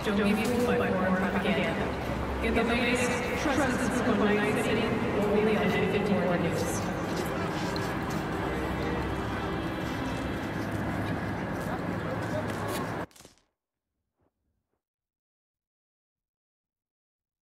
Don't be fooled by foreign propaganda. Get the latest, trust the Cisco Night City